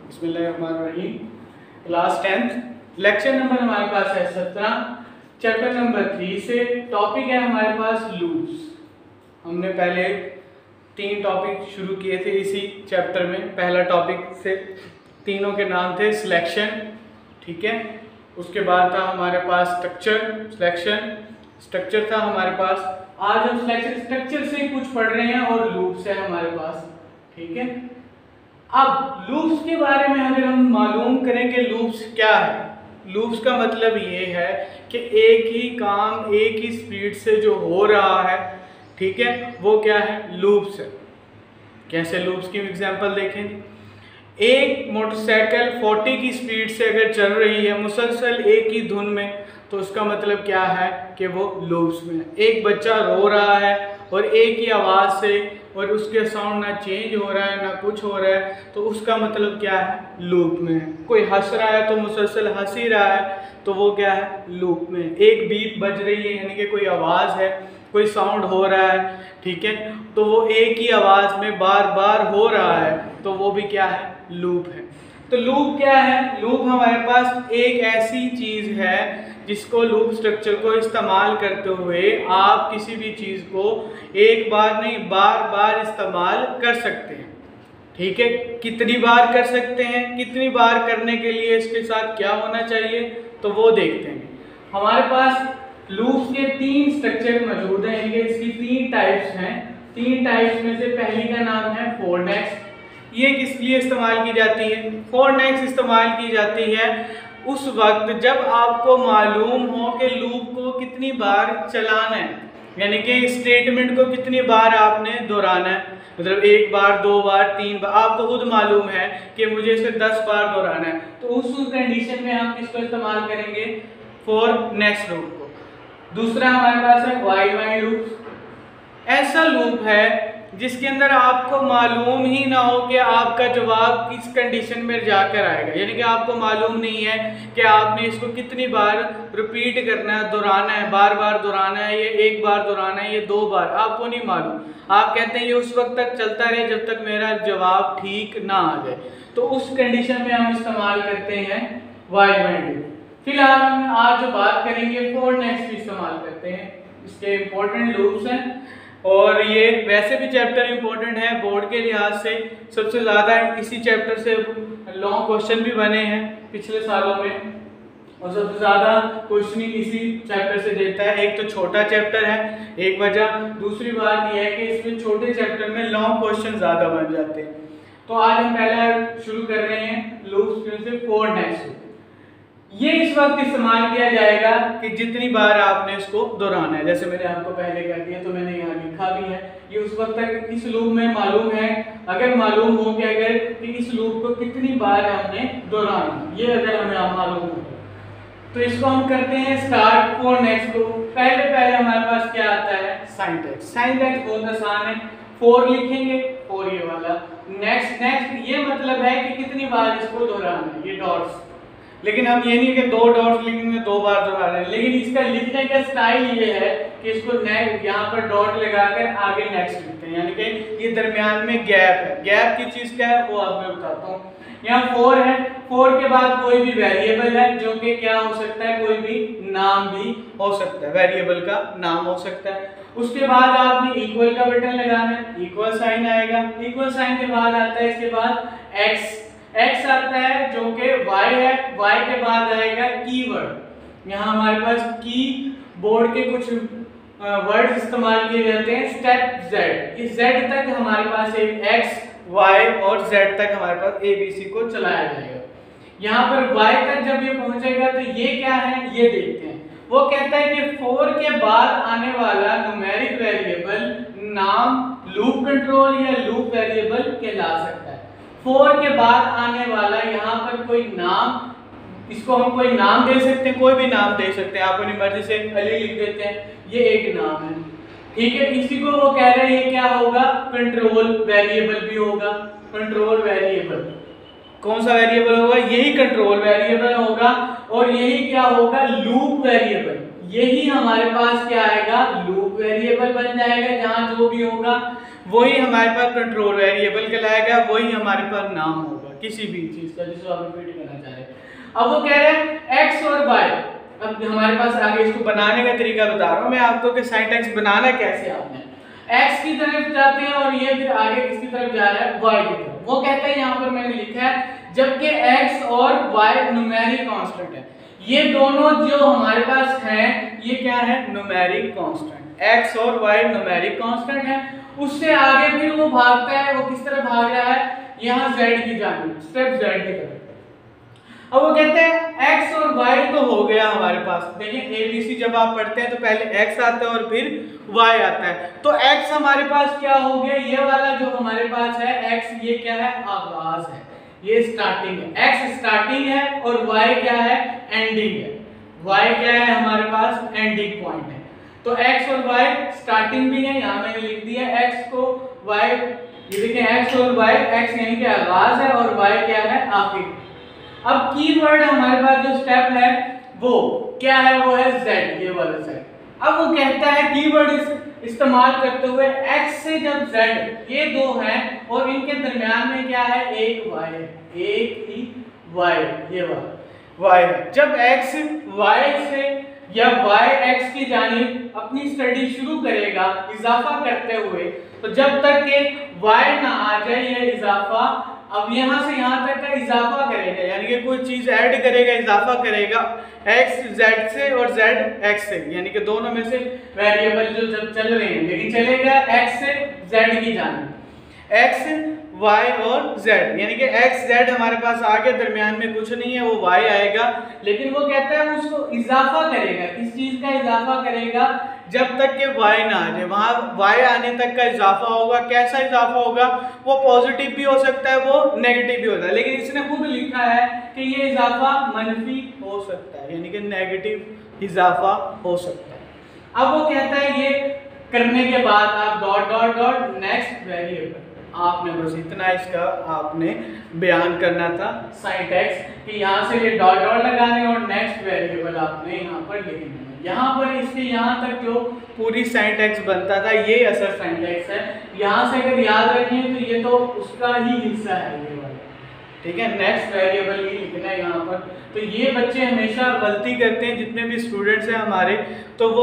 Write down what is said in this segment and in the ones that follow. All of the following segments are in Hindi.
बिस्मिल्लाहिर्रहमानिर्रहीम। क्लास 10 लेक्चर नंबर हमारे पास है 17, चैप्टर नंबर 3 से। टॉपिक है हमारे पास लूप्स। हमने पहले 3 टॉपिक शुरू किए थे इसी चैप्टर में। पहला टॉपिक से तीनों के नाम थे सिलेक्शन, ठीक है। उसके बाद था हमारे पास स्ट्रक्चर था हमारे पास। आज हम स्ट्रक्चर से कुछ पढ़ रहे हैं और लूप्स है हमारे पास, ठीक है। अब लूप्स के बारे में अगर हम मालूम करें कि लूप्स क्या है, लूप्स का मतलब ये है कि एक ही काम एक ही स्पीड से जो हो रहा है, ठीक है, वो क्या है, लूप्स है। कैसे लूप्स की एग्जांपल देखें। एक मोटरसाइकिल 40 की स्पीड से अगर चल रही है मुसलसल एक ही धुन में, तो उसका मतलब क्या है कि वो लूप्स में है। एक बच्चा रो रहा है और एक ही आवाज़ से, और उसके साउंड ना चेंज हो रहा है ना कुछ हो रहा है, तो उसका मतलब क्या है, लूप में है। कोई हंस रहा है तो मुसलसल हंस ही रहा है, तो वो क्या है, लूप में। एक बीप बज रही है यानी कि कोई आवाज़ है, कोई साउंड हो रहा है, ठीक है, तो वो एक ही आवाज़ में बार बार हो रहा है, तो वो भी क्या है, लूप है। तो लूप क्या है, लूप हमारे पास एक ऐसी चीज़ है जिसको लूप स्ट्रक्चर को इस्तेमाल करते हुए आप किसी भी चीज़ को एक बार नहीं बार बार इस्तेमाल कर सकते हैं, ठीक है। कितनी बार कर सकते हैं, कितनी बार करने के लिए इसके साथ क्या होना चाहिए, तो वो देखते हैं। हमारे पास लूप्स के 3 स्ट्रक्चर मौजूद हैं, यानी कि इसकी 3 टाइप्स हैं। 3 टाइप्स में से पहली का नाम है 4 नेक्स्ट। ये किस लिए इस्तेमाल की जाती है, 4 नेक्स्ट इस्तेमाल की जाती है उस वक्त जब आपको मालूम हो कि लूप को कितनी बार चलाना है, यानी कि स्टेटमेंट को कितनी बार आपने दोहराना है। मतलब 1 बार 2 बार 3 बार, आपको खुद मालूम है कि मुझे इसे 10 बार दोहराना है, तो उस कंडीशन में हम किसको इस्तेमाल करेंगे, 4 नेक्स्ट लूप को। दूसरा हमारे पास है वाइल लूप। ऐसा लूप है जिसके अंदर आपको मालूम ही ना हो कि आपका जवाब किस कंडीशन में जाकर आएगा, यानी कि आपको मालूम नहीं है कि आपने इसको कितनी बार रिपीट करना है, दोहराना है, बार बार दोहराना है, ये 1 बार दोहराना है, ये 2 बार, आपको नहीं मालूम। आप कहते हैं ये उस वक्त तक चलता रहे जब तक मेरा जवाब ठीक ना आ जाए, तो उस कंडीशन में हम इस्तेमाल करते हैं वाइल लूप। फिलहाल हम आज जो बात करेंगे 4 नेक्स्ट इस्तेमाल करते हैं। इसके इंपॉर्टेंट लूप्स हैं और ये वैसे भी चैप्टर इंपॉर्टेंट है बोर्ड के लिहाज से। सबसे ज़्यादा इसी चैप्टर से लॉन्ग क्वेश्चन भी बने हैं पिछले सालों में, और सबसे ज़्यादा क्वेश्चनिंग इसी चैप्टर से देता है। एक तो छोटा चैप्टर है, एक वजह, दूसरी बात यह है कि इसमें छोटे चैप्टर में लॉन्ग क्वेश्चन ज़्यादा बन जाते हैं। तो आज हम पहला शुरू कर रहे हैं लूप्स से 4 नेक्स्ट। ये इस वक्त इस्तेमाल किया जाएगा कि जितनी बार आपने इसको दोहराना है। जैसे मैंने आपको पहले कह दिया, तो मैंने यहाँ लिखा भी है। ये उस वक्त तक इस लूप में मालूम है, अगर मालूम हो कि अगर कि इस लूप को कितनी बार हमने दोहराना, ये अगर हमें मालूम हो, तो इसको हम करते हैं स्टार्ट 4 नेक्स्ट को। पहले हमारे पास क्या आता है, सिंटैक्स। सिंटैक्स बहुत आसान है, 4 लिखेंगे, 4 ये वाला, नेक्स्ट ये मतलब है कि कितनी बार इसको दोहराना है, ये डॉट्स। लेकिन हम ये नहीं कि 2 डॉट्स लिखेंगे 2 बार दोहरा रहे हैं, लेकिन इसका लिखने का स्टाइल ये है कि इसको नेक्स्ट यहाँ पर डॉट लगाकर आगे नेक्स्ट लिखते हैं, यानी कि ये दरमियान में गैप है। गैप की चीज़ क्या है वो आप मैं बताता हूँ। यहाँ 4 है, 4 के बाद कोई भी वेरिएबल है जो कि क्या हो सकता है, कोई भी नाम भी हो सकता है, वेरिएबल का नाम हो सकता है। उसके बाद आपने इक्वल का बटन लगाना है, इक्वल साइन आएगा। इक्वल साइन के बाद आता है इसके बाद एक्स आता है जो कि y है, y के बाद आएगा कीवर्ड। यहाँ हमारे पास की बोर्ड के कुछ वर्ड इस्तेमाल किए जाते हैं। स्टेप z, इस z तक हमारे पास एक x, y और z तक हमारे पास abc को चलाया जाएगा। यहाँ पर y तक जब ये पहुंचेगा तो ये क्या है, ये देखते हैं। वो कहता है कि 4 के बाद आने वाला न्यूमेरिक वेरिएबल नाम लूप कंट्रोल या लूप वेरिएबल कहला सकता है। 4 के बाद आने वाला यहाँ पर कोई नाम, इसको हम कोई नाम दे सकते हैं, कोई भी नाम दे सकते हैं। आप अपनी मर्जी से अली लिख देते हैं, ये एक नाम है, ठीक है। इसी को वो कह रहे हैं क्या होगा, कंट्रोल वेरिएबल भी होगा। कंट्रोल वेरिएबल कौन सा वेरिएबल होगा, यही कंट्रोल वेरिएबल होगा। और यही क्या होगा, लूप वेरिएबल। यही हमारे पास क्या आएगा, लूप वेरिएबल बन जाएगा। जहां जो भी होगा वही हमारे पास कंट्रोल वेरिएबल कहलाएगा, वही हमारे पास नाम होगा, किसी भी चीज का जिसको आप रिपीट करना चाह रहे हैं। अब वो कह रहे हैं एक्स और वाई। अब हमारे पास आगे इसको बनाने का तरीका बता रहा हूँ मैं आपको कि sin x बनाना कैसे। आपने x की तरफ जाते हैं और ये फिर आगे किसकी तरफ जा रहा है, y की तरफ। वो कहते हैं यहाँ पर मैंने लिखा है जबकि x और y न्यूमेरिक कांस्टेंट है, ये दोनों जो हमारे पास हैं ये क्या है, न्यूमेरिक कांस्टेंट। x और y न्यूमेरिक कांस्टेंट है, उससे आगे फिर वो भागता है, वो किस तरफ भाग रहा है, यहाँ z की जानिब, स्टेप z की तरफ। अब वो कहते हैं x और y तो हो गया हमारे पास। देखिए ABC जब आप पढ़ते हैं तो पहले x आता है और फिर y आता है, तो x हमारे पास क्या हो गया, ये वाला जो हमारे पास है x, ये क्या है, आगाज है, ये स्टार्टिंग है। x स्टार्टिंग है और y क्या है, एंडिंग है। y क्या है हमारे पास, एंडिंग पॉइंट है। तो x और y स्टार्टिंग भी है, यहाँ मैंने लिख दिया x को y, ये देखिए x और y, x यानी कि आगाज है और y क्या है, आखिर। अब कीवर्ड हमारे पास जो स्टेप है वो क्या है, वो है z, ये वाला z। अब वो कहता है कीवर्ड इस्तेमाल करते हुए x से जब z, ये दो हैं और इनके दरमियान में क्या है, एक y है, एक ही y, ये वाला y है। जब x y से या y x की जानिब अपनी स्टडी शुरू करेगा इजाफा करते हुए, तो जब तक के y ना आ जाए ये इजाफा, अब यहाँ से यहाँ तक का इजाफा करेगा, यानी कि कोई चीज ऐड करेगा, इजाफा करेगा x z से और z x से, यानी कि दोनों में से वेरिएबल जो जब चल रहे हैं, लेकिन चलेगा x से z की जानिब, x y और z, यानी कि x z हमारे पास आगे दरमियान में कुछ नहीं है, वो y आएगा। लेकिन वो कहता है उसको इजाफा करेगा, किस चीज का इजाफा करेगा, जब तक के y ना आ जाए, वहां y आने तक का इजाफा होगा। कैसा इजाफा होगा, वो पॉजिटिव भी हो सकता है, वो नेगेटिव भी होता है, लेकिन इसने खुद लिखा है कि ये इजाफा मनफी हो सकता है, यानी कि नेगेटिव इजाफा हो सकता है। अब वो कहता है ये करने के बाद आप dot dot dot next variable, आपने बस इतना इसका आपने बयान करना था sin x कि यहाँ से ये डॉट डॉट लगाने और नेक्स्ट वेरिएबल आपने यहाँ पर लिखना है। यहाँ पर इसके यहाँ तक जो पूरी sin x बनता था ये असल sin x है। यहाँ से अगर याद रखें तो ये तो उसका ही हिस्सा है ये वाला, ठीक है। नेक्स्ट वेरिएबल ही लिखना है यहाँ पर। तो ये बच्चे हमेशा गलती करते हैं, जितने भी स्टूडेंट्स हैं हमारे, तो वो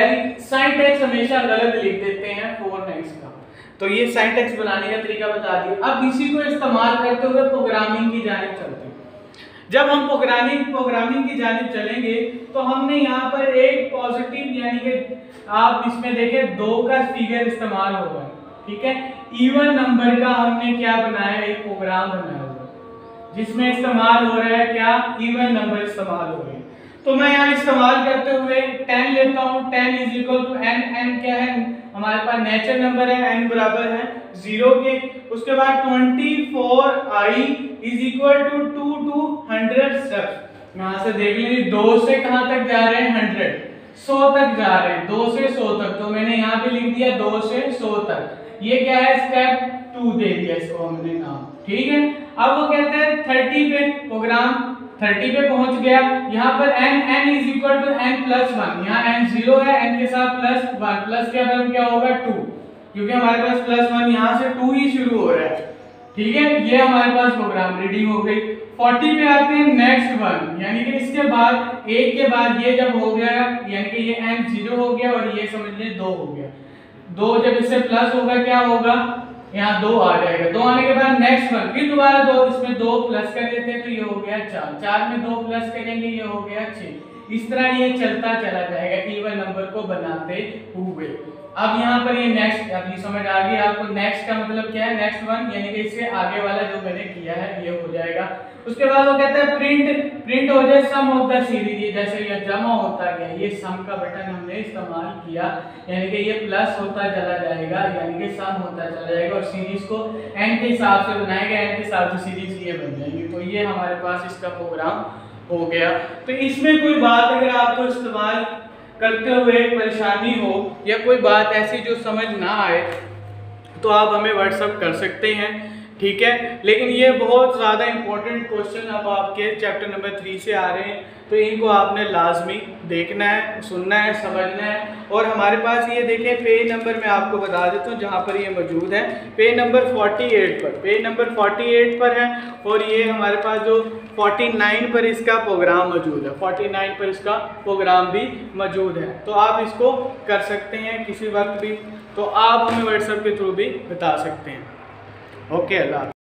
sin x हमेशा गलत लिख देते हैं 4x का। तो ये sin x बनाने का तरीका बता दिया। अब इसी को इस्तेमाल करते हुए प्रोग्रामिंग की जानिब चलते हैं। जब हम प्रोग्रामिंग की जानिब चलेंगे तो हमने यहाँ पर एक पॉजिटिव, यानी कि आप इसमें देखें 2 का फिगर इस्तेमाल होगा, ठीक है। इवन नंबर का हमने क्या बनाया, एक प्रोग्राम बनाया होगा जिसमें इस्तेमाल हो रहा है क्या, इवन नंबर इस्तेमाल हो रहे हैं। तो मैं यहाँ इस्तेमाल करते हुए 10 लेता हूँ, 10 is equal to n, n क्या है हमारे पास नेचुरल नंबर है, n बराबर है 0 के। उसके बाद 24i is equal to 2 to 100 steps. यहाँ से देख लीजिए 2 से कहाँ तक जा रहे हैं, 100 तक जा रहे हैं, 2 से 100 तक। तो मैंने यहाँ पे लिख दिया 2 से 100 तक। ये क्या है, स्टेप 2 दे दिया इसको हमने नाम, ठीक है। अब वो कहते हैं 30 पे प्रोग्राम 30 पे पहुंच गया। यहाँ पर n is equal to n plus 1, यहाँ n 0 है, n के साथ प्लस 1, प्लस के बाद क्या होगा 2, क्योंकि हमारे पास प्लस 1 यहाँ से 2 ही शुरू हो रहा है, ठीक है। ये हमारे पास प्रोग्राम रेडी हो गई। 40 पे आते हैं नेक्स्ट वन, यानी कि इसके बाद 1 के बाद ये जब हो गया, यानी कि ये n 0 हो गया और ये समझ लीजिए 2 हो गया। 2 जब इससे प्लस होगा क्या होगा, यहाँ 2 आ जाएगा। 2 आने के बाद नेक्स्ट वन, फिर दोबारा 2, इसमें 2 प्लस कर देते हैं तो ये हो गया 4, 4 में 2 प्लस करेंगे ये हो गया 6। इस तरह ये चलता चला जाएगा इवन नंबर को बनाते हुए। अब यहाँ पर ये नेक्स्ट, अब ये समझ आ गई आपको नेक्स्ट का मतलब क्या है, नेक्स्ट वन, यानी कि इससे आगे वाला जो मैंने किया है ये हो जाएगा। उसके बाद वो कहता है प्रिंट हो जाए सम ऑफ द सीरीज, ये जैसे ये जमा होता गया, ये सम का बटन हमने इस्तेमाल किया, यानी कि ये प्लस होता चला जाएगा, यानी कि सम होता चला जाएगा और सीरीज को n के हिसाब से बनाएगा, n के हिसाब से सीरीज ये बन जाएगी। तो ये हमारे पास इसका प्रोग्राम हो गया। तो इसमें कोई बात अगर आपको इस्तेमाल करते हुए परेशानी हो या कोई बात ऐसी जो समझ ना आए तो आप हमें व्हाट्सएप कर सकते हैं। ठीक है। लेकिन ये बहुत ज़्यादा इंपॉर्टेंट क्वेश्चन अब आपके चैप्टर नंबर 3 से आ रहे हैं, तो इनको आपने लाजमी देखना है, सुनना है, समझना है। और हमारे पास ये देखें पेज नंबर मैं आपको बता देता हूँ जहाँ पर ये मौजूद है, पेज नंबर 48 पर है। और ये हमारे पास जो 49 पर इसका प्रोग्राम मौजूद है, 49 पर इसका प्रोग्राम भी मौजूद है। तो आप इसको कर सकते हैं किसी वक्त भी, तो आप हमें व्हाट्सएप के थ्रू भी बता सकते हैं। ओके, अल्लाह।